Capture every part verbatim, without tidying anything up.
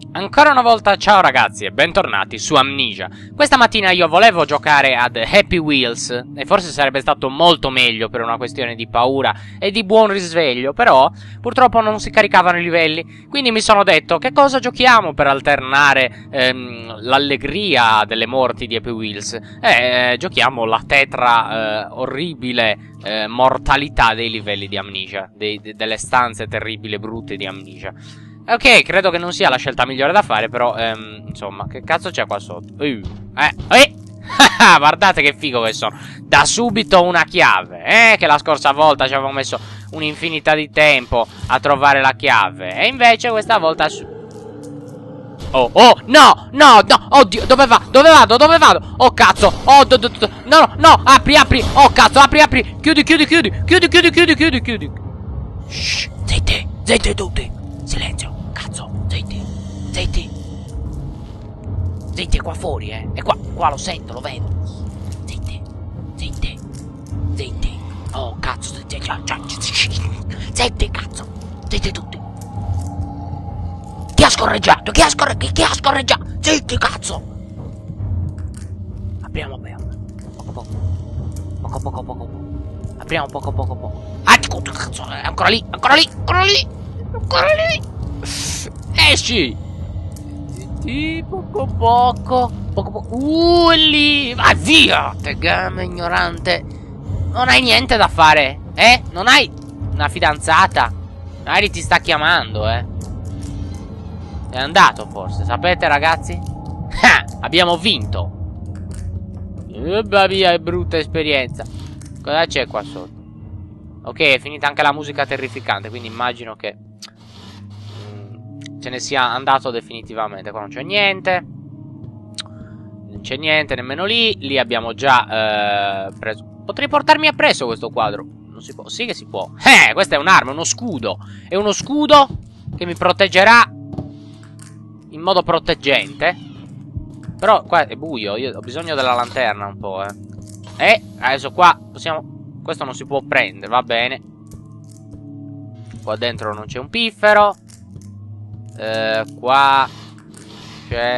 Ancora una volta ciao ragazzi e bentornati su Amnesia. Questa mattina io volevo giocare ad Happy Wheels e forse sarebbe stato molto meglio per una questione di paura e di buon risveglio, però purtroppo non si caricavano i livelli, quindi mi sono detto che cosa giochiamo per alternare ehm, l'allegria delle morti di Happy Wheels. E eh, giochiamo la tetra eh, orribile eh, mortalità dei livelli di Amnesia, dei, de, delle stanze terribili e brutte di Amnesia. Ok, credo che non sia la scelta migliore da fare, però, ehm, insomma, che cazzo c'è qua sotto? Uh, eh, eh, guardate che figo che sono. Da subito una chiave, eh, che la scorsa volta ci avevo messo un'infinità di tempo a trovare la chiave. E invece questa volta... Oh, oh, no, no, no, oddio, dove va? Dove vado? Dove vado? Oh, cazzo, oh, do, do, do, no, no, no, apri, apri, oh, cazzo, apri, apri, chiudi, chiudi, chiudi, chiudi, chiudi, chiudi, chiudi, chiudi. Shh, zitti, zitti tutti, silenzio. Cazzo, zitti, zitti. Zitti, è qua fuori, eh. È qua, qua lo sento, lo vedo. Zitti, zitti, zitti. Oh, cazzo, zitti, zitti, cazzo. Zitti tutti. Chi ha scorreggiato? Chi ha scorreggiato? Chi ha scorreggiato? Zitti, cazzo. Apriamo, apriamo. Poco, poco. Poco, poco, poco, poco. Apriamo poco, poco, poco. Ah, cazzo, è ancora lì, ancora lì, ancora lì, ancora lì. Esci! Sì, poco poco. Poco poco. Uh, lì! Vai via! Te gamma ignorante. Non hai niente da fare, eh? Non hai una fidanzata? Magari ti sta chiamando, eh? È andato forse, sapete ragazzi? Ah, abbiamo vinto! Ubba via, è brutta esperienza. Cosa c'è qua sotto? Ok, è finita anche la musica terrificante, quindi immagino che ce ne sia andato definitivamente. Qua non c'è niente. Non c'è niente nemmeno lì. Lì abbiamo già eh, preso. Potrei portarmi appresso questo quadro. Non si può. Sì che si può. Eh, questa è un'arma, è uno scudo. È uno scudo che mi proteggerà in modo proteggente. Però qua è buio. Io ho bisogno della lanterna un po', eh. E adesso qua possiamo... Questo non si può prendere, va bene. Qua dentro non c'è un piffero. Uh, qua c'è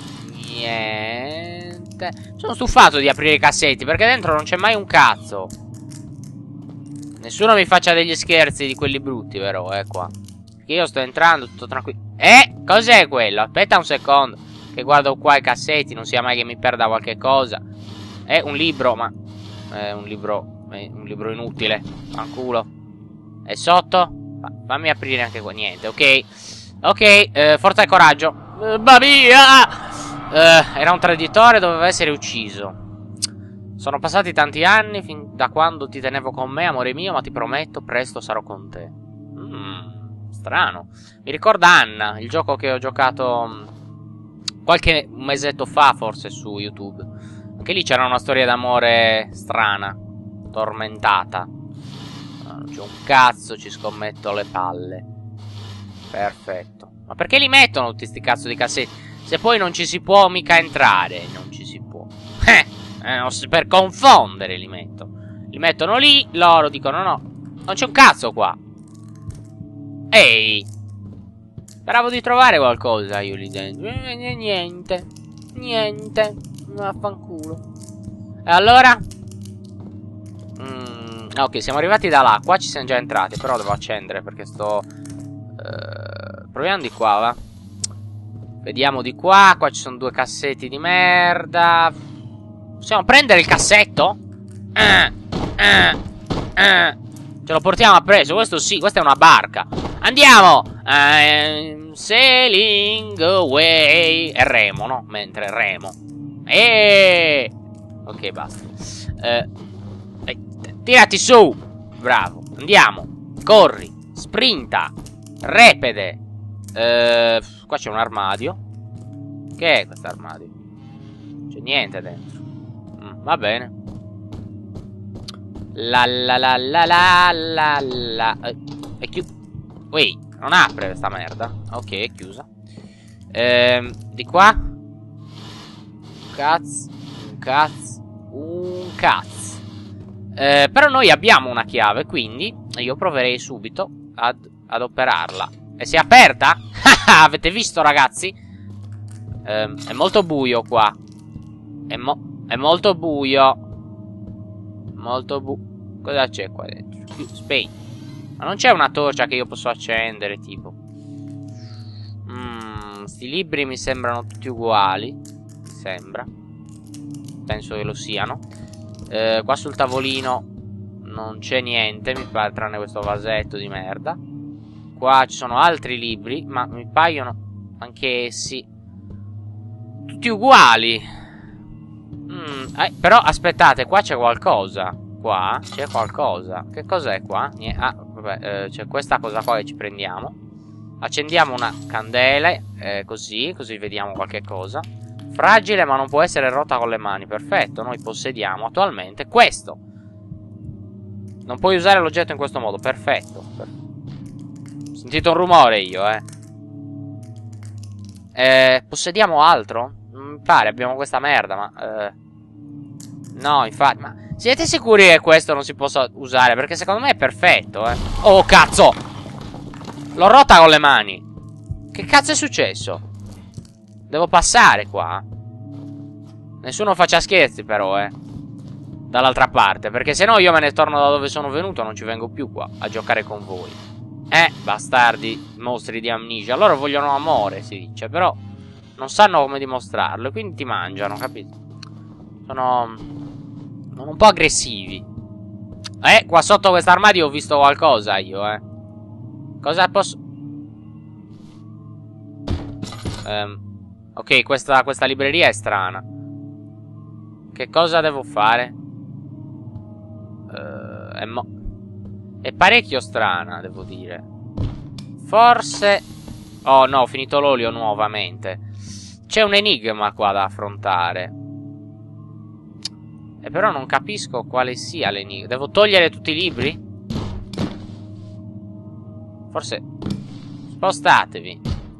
niente. Sono stufato di aprire i cassetti perché dentro non c'è mai un cazzo. Nessuno mi faccia degli scherzi di quelli brutti, vero? Eh qua. Perché io sto entrando tutto tranquillo. Eh, cos'è quello? Aspetta un secondo che guardo qua i cassetti, non sia mai che mi perda qualche cosa. È un libro, ma è un libro, è un libro inutile. Fanculo. E sotto? Fammi aprire anche qua. Niente, ok. Ok, eh, forza e coraggio. Uh, via! Uh, era un traditore, doveva essere ucciso. Sono passati tanti anni fin da quando ti tenevo con me, amore mio, ma ti prometto, presto sarò con te. Mm, strano. Mi ricorda Anna, il gioco che ho giocato qualche mesetto fa, forse, su YouTube. Anche lì c'era una storia d'amore strana, tormentata. Non c'è un cazzo, ci scommetto le palle. Perfetto. Ma perché li mettono tutti sti cazzo di cassetti? Se poi non ci si può mica entrare. Non ci si può. Eh, eh per confondere li metto. Li mettono lì, loro dicono no. Non c'è un cazzo qua. Ehi. Speravo di trovare qualcosa io lì dentro. Eh, niente. Niente. Vaffanculo. E allora? Mm, ok, siamo arrivati da là. Qua ci siamo già entrati. Però devo accendere perché sto... Uh, proviamo di qua, va. Vediamo di qua. Qua ci sono due cassetti di merda. Possiamo prendere il cassetto? Uh, uh, uh. Ce lo portiamo appresso. Questo sì, questa è una barca. Andiamo. I'm sailing away. È remo, no? Mentre remo. E ok, basta. uh, eh, Tirati su. Bravo. Andiamo. Corri. Sprinta. Repede. uh, Qua c'è un armadio. Che è questo armadio? C'è niente dentro. mm, Va bene. La la la la la la la eh, È chiusa. Ui, non apre questa merda. Ok, è chiusa. Ehm, di qua un cazzo. Un cazzo. Un cazzo. eh, Però noi abbiamo una chiave, quindi io proverei subito ad adoperarla. E si è aperta? Avete visto, ragazzi? Eh, è molto buio qua. È, mo è molto buio. Molto bu... Cosa c'è qua dentro? Spegni. Ma non c'è una torcia che io posso accendere, tipo? Mmm, sti libri mi sembrano tutti uguali. Mi sembra. Penso che lo siano. Eh, qua sul tavolino non c'è niente, mi pare, tranne questo vasetto di merda. Qua ci sono altri libri, ma mi paiono anche essi tutti uguali. Mm, eh, però aspettate, qua c'è qualcosa. Qua c'è qualcosa. Che cos'è qua? Niente. Ah, vabbè, eh, c'è questa cosa qua che ci prendiamo. Accendiamo una candela, eh, così, così vediamo qualche cosa. Fragile ma non può essere rotta con le mani. Perfetto, noi possediamo attualmente questo. Non puoi usare l'oggetto in questo modo. Perfetto. Ho sentito un rumore io, eh. eh Possediamo altro? Non mi pare, abbiamo questa merda, ma... Eh... No, infatti, ma... Siete sicuri che questo non si possa usare? Perché secondo me è perfetto, eh. Oh, cazzo! L'ho rotta con le mani. Che cazzo è successo? Devo passare qua. Nessuno faccia scherzi però, eh. Dall'altra parte. Perché se no io me ne torno da dove sono venuto. Non ci vengo più qua a giocare con voi. Eh, bastardi, mostri di amnesia. Loro vogliono amore, si dice. Però non sanno come dimostrarlo. E quindi ti mangiano, capito? Sono... Sono un po' aggressivi. Eh, qua sotto quest'armadio ho visto qualcosa io, eh. Cosa posso... Um, ok, questa, questa libreria è strana. Che cosa devo fare? Uh, è, mo è parecchio strana, devo dire. Forse... Oh no, ho finito l'olio nuovamente. C'è un enigma qua da affrontare. E però non capisco quale sia l'enigma. Devo togliere tutti i libri? Forse... Spostatevi.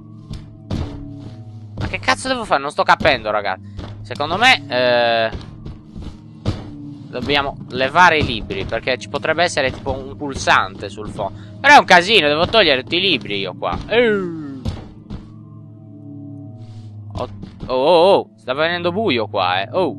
Ma che cazzo devo fare? Non sto capendo, ragazzi. Secondo me eh, dobbiamo levare i libri, perché ci potrebbe essere tipo un pulsante sul fondo. Però è un casino, devo togliere tutti i libri io qua. Oh, oh, oh, oh. Sta venendo buio qua, eh. Oh.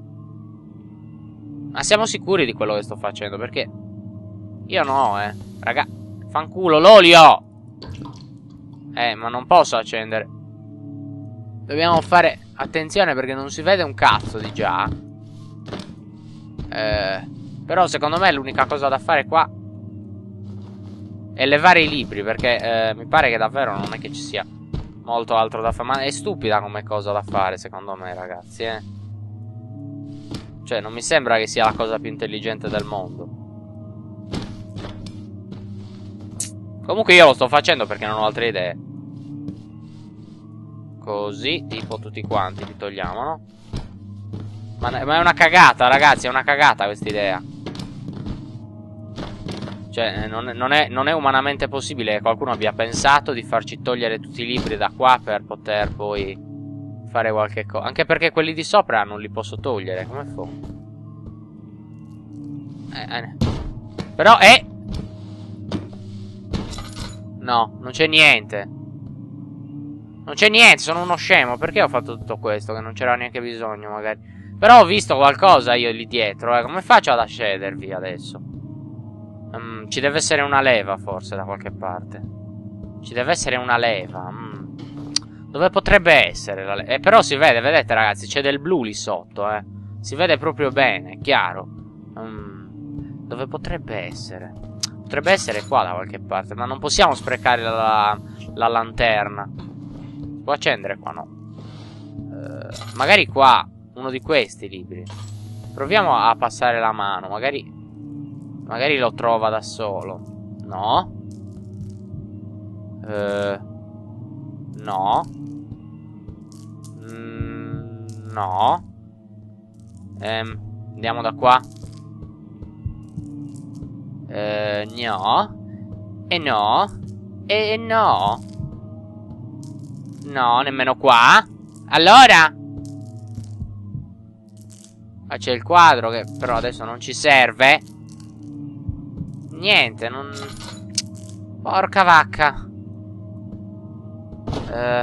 Ma siamo sicuri di quello che sto facendo? Perché io no, eh. Raga, fanculo l'olio. Eh, ma non posso accendere. Dobbiamo fare attenzione perché non si vede un cazzo di già. Eh, però secondo me l'unica cosa da fare qua è levare i libri, perché eh, mi pare che davvero non è che ci sia molto altro da fare. Ma è stupida come cosa da fare, secondo me, ragazzi, eh. Cioè, non mi sembra che sia la cosa più intelligente del mondo. Comunque io lo sto facendo perché non ho altre idee. Così, tipo tutti quanti li togliamo, no? Ma, ma è una cagata, ragazzi, è una cagata questa idea. Cioè, non, non, è, non è umanamente possibile che qualcuno abbia pensato di farci togliere tutti i libri da qua per poter poi fare qualche cosa. Anche perché quelli di sopra non li posso togliere. Come fa? Eh, eh. Però, eh! No, non c'è niente. Non c'è niente, sono uno scemo. Perché ho fatto tutto questo? Che non c'era neanche bisogno, magari. Però ho visto qualcosa io lì dietro, eh. Come faccio ad accedervi adesso? Um, ci deve essere una leva, forse, da qualche parte. Ci deve essere una leva. Mm. Dove potrebbe essere la leva? Eh, però si vede, vedete, ragazzi, c'è del blu lì sotto, eh. Si vede proprio bene, chiaro. Um, dove potrebbe essere? Potrebbe essere qua da qualche parte, ma non possiamo sprecare la, la lanterna. Si può accendere qua, no? Uh, magari qua, uno di questi libri. Proviamo a passare la mano, magari... Magari lo trova da solo. No? Uh, no. Mm, no. Um, andiamo da qua. Uh, no. E no. E no. No, nemmeno qua. Allora? Ah, c'è il quadro che però adesso non ci serve. Niente, non... Porca vacca. Eh...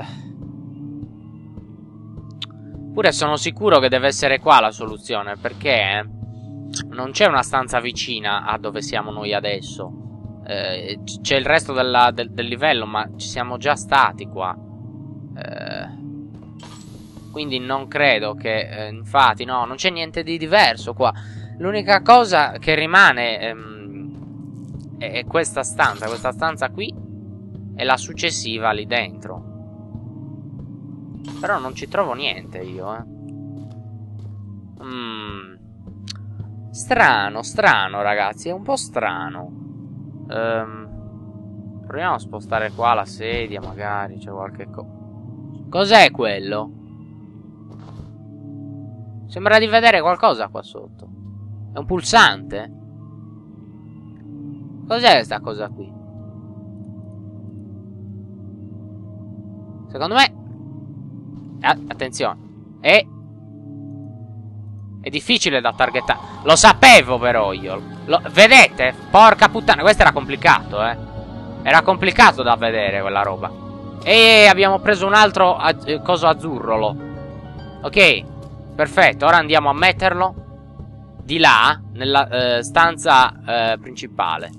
Pure sono sicuro che deve essere qua la soluzione, perché non c'è una stanza vicina a dove siamo noi adesso. Eh, c'è il resto della, del, del livello, ma ci siamo già stati qua. Eh, quindi non credo che... Eh, infatti, no, non c'è niente di diverso qua. L'unica cosa che rimane ehm, è, è questa stanza. Questa stanza qui e la successiva lì dentro. Però non ci trovo niente io, eh. Mm. Strano, strano, ragazzi. È un po' strano. Um, proviamo a spostare qua la sedia, magari. C'è qualche cosa. Cos'è quello? Sembra di vedere qualcosa qua sotto. È un pulsante? Cos'è questa cosa qui? Secondo me... Attenzione. È... È difficile da targettare. Lo sapevo però io. Lo... Vedete? Porca puttana. Questo era complicato, eh. Era complicato da vedere quella roba. E abbiamo preso un altro az... coso azzurrolo. Ok. Perfetto. Ora andiamo a metterlo di là, nella eh, stanza eh, principale.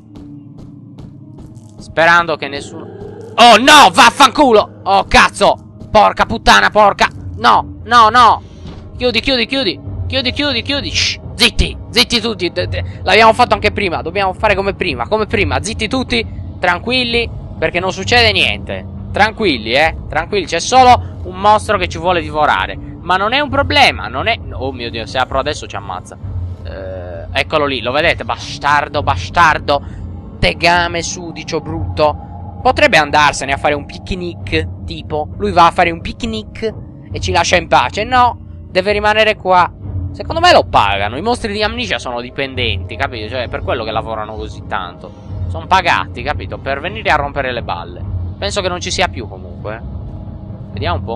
Sperando che nessuno... Oh no! Vaffanculo! Oh cazzo! Porca puttana, porca! No, no, no! Chiudi, chiudi, chiudi! Chiudi, chiudi, chiudi! Shh, zitti! Zitti tutti! L'abbiamo fatto anche prima, dobbiamo fare come prima, come prima! Zitti tutti, tranquilli, perché non succede niente. Tranquilli, eh! Tranquilli, c'è solo un mostro che ci vuole divorare. Ma non è un problema, non è... Oh mio Dio, se apro adesso ci ammazza. Eh, eccolo lì, lo vedete? Bastardo, bastardo! Tegame sudicio brutto! Potrebbe andarsene a fare un picnic, tipo. Lui va a fare un picnic e ci lascia in pace. No, deve rimanere qua. Secondo me lo pagano. I mostri di Amnesia sono dipendenti, capito? Cioè, per quello che lavorano così tanto. Sono pagati, capito? Per venire a rompere le balle. Penso che non ci sia più, comunque. Vediamo un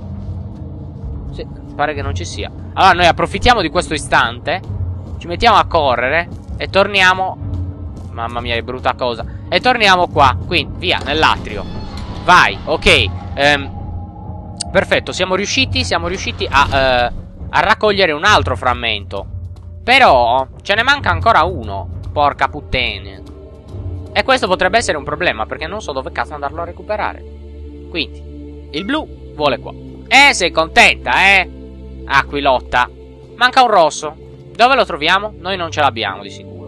po'. Sì, pare che non ci sia. Allora, noi approfittiamo di questo istante. Ci mettiamo a correre e torniamo... Mamma mia, che brutta cosa. E torniamo qua, qui, via, nell'atrio. Vai, ok. ehm, Perfetto, siamo riusciti Siamo riusciti a, eh, a raccogliere un altro frammento. Però ce ne manca ancora uno. Porca puttana. E questo potrebbe essere un problema, perché non so dove cazzo andarlo a recuperare. Quindi, il blu vuole qua. Eh, sei contenta, eh? Aquilotta. Manca un rosso. Dove lo troviamo? Noi non ce l'abbiamo di sicuro.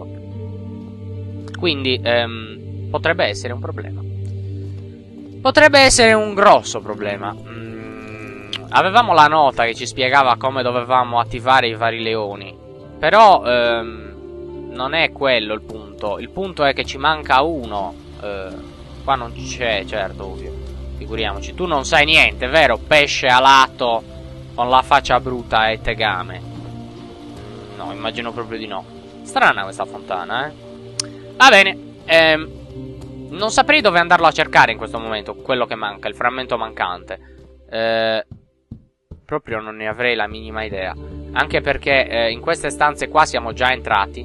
Quindi ehm, potrebbe essere un problema. Potrebbe essere un grosso problema. mm, Avevamo la nota che ci spiegava come dovevamo attivare i vari leoni. Però ehm, non è quello il punto. Il punto è che ci manca uno. eh, Qua non c'è, certo, ovvio. Figuriamoci. Tu non sai niente, vero? Pesce alato con la faccia brutta e tegame. No, immagino proprio di no. Strana questa fontana, eh. Va bene, ehm, non saprei dove andarlo a cercare in questo momento, quello che manca, il frammento mancante. Eh, proprio non ne avrei la minima idea. Anche perché eh, in queste stanze qua siamo già entrati.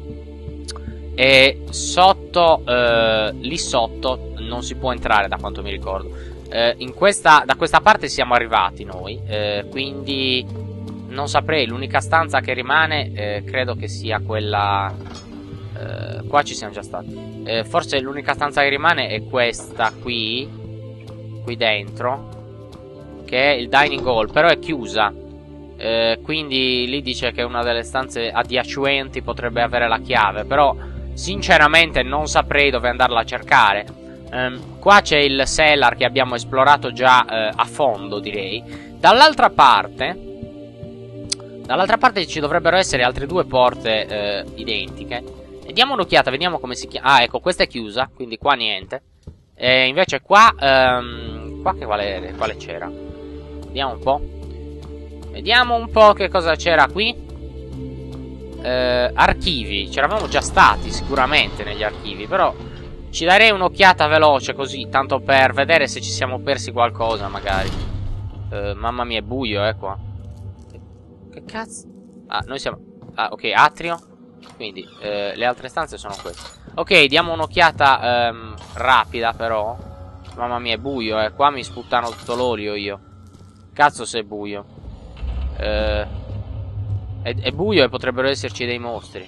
E sotto, eh, lì sotto, non si può entrare da quanto mi ricordo. Eh, in questa, da questa parte siamo arrivati noi, eh, quindi non saprei, l'unica stanza che rimane eh, credo che sia quella... Uh, qua ci siamo già stati. uh, Forse l'unica stanza che rimane è questa qui, qui dentro, che è il dining hall, però è chiusa. uh, Quindi lì dice che una delle stanze adiacenti potrebbe avere la chiave. Però sinceramente non saprei dove andarla a cercare. um, Qua c'è il cellar che abbiamo esplorato già uh, a fondo, direi. Dall'altra parte Dall'altra parte ci dovrebbero essere altre due porte uh, identiche. E diamo un'occhiata, vediamo come si chiama. Ah, ecco, questa è chiusa, quindi qua niente. E invece qua, um, qua che quale, quale c'era? Vediamo un po'. Vediamo un po' che cosa c'era qui. uh, Archivi, c'eravamo già stati sicuramente negli archivi. Però ci darei un'occhiata veloce così, tanto per vedere se ci siamo persi qualcosa magari. uh, Mamma mia, è buio, eh, qua. Che cazzo? Ah, noi siamo... Ah, ok, atrio. Quindi eh, le altre stanze sono queste. Ok, diamo un'occhiata ehm, rapida però. Mamma mia, è buio, eh. Qua mi sputtano tutto l'olio io. Cazzo se è buio. Eh, è, è buio e potrebbero esserci dei mostri.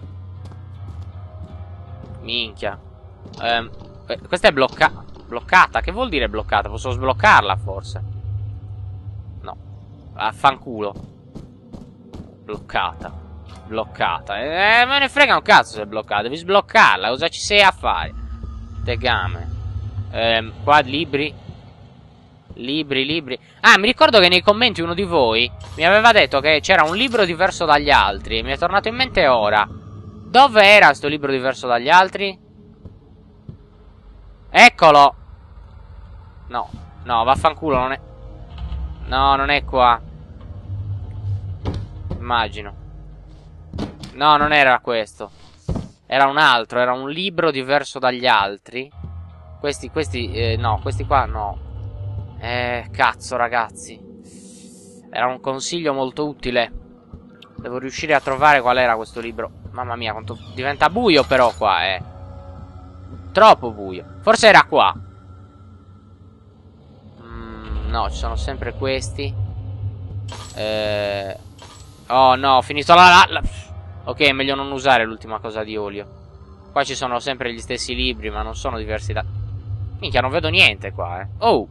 Minchia. Eh, questa è blocca bloccata. Che vuol dire bloccata? Posso sbloccarla forse? No. Affanculo. Bloccata. Bloccata. Eh, me ne frega un cazzo se è bloccata. Devi sbloccarla. Cosa ci sei a fare? Tegame. Eh, qua libri. Libri, libri. Ah, mi ricordo che nei commenti uno di voi mi aveva detto che c'era un libro diverso dagli altri. E mi è tornato in mente ora. Dove era sto libro diverso dagli altri? Eccolo. No, no, vaffanculo, non è. No, non è qua. Immagino. No, non era questo. Era un altro, era un libro diverso dagli altri. Questi, questi, eh, no, questi qua no. Eh, cazzo ragazzi. Era un consiglio molto utile. Devo riuscire a trovare qual era questo libro. Mamma mia, quanto diventa buio però qua, eh. Troppo buio. Forse era qua. Mm, no, ci sono sempre questi. Eh... Oh no, ho finito la, la, la... Ok, è meglio non usare l'ultima cosa di olio. Qua ci sono sempre gli stessi libri, ma non sono diversi da... Minchia, non vedo niente qua, eh. Oh!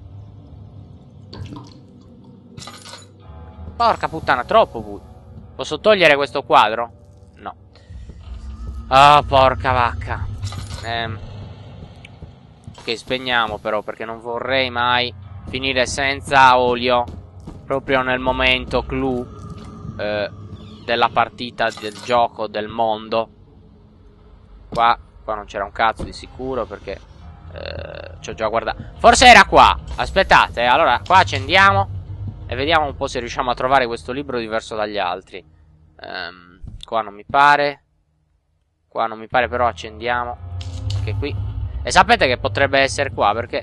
Porca puttana, troppo buio. Posso togliere questo quadro? No. Ah, porca vacca. Ehm. Ok, spegniamo però, perché non vorrei mai finire senza olio. Proprio nel momento clou eh, della partita, del gioco, del mondo. Qua, qua non c'era un cazzo di sicuro, perché eh, ci ho già guardato. Forse era qua. Aspettate, allora qua accendiamo e vediamo un po' se riusciamo a trovare questo libro diverso dagli altri. Um, qua non mi pare. Qua non mi pare, però accendiamo. Che qui. E sapete che potrebbe essere qua, perché...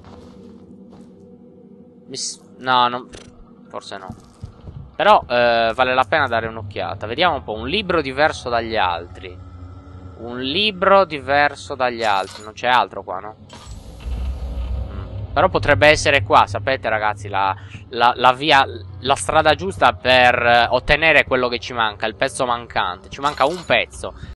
No, non... forse no. Però eh, vale la pena dare un'occhiata. Vediamo un po'. Un libro diverso dagli altri. Un libro diverso dagli altri. Non c'è altro qua, no? Però potrebbe essere qua, sapete ragazzi, la, la, la via, la strada giusta per ottenere quello che ci manca, il pezzo mancante. Ci manca un pezzo.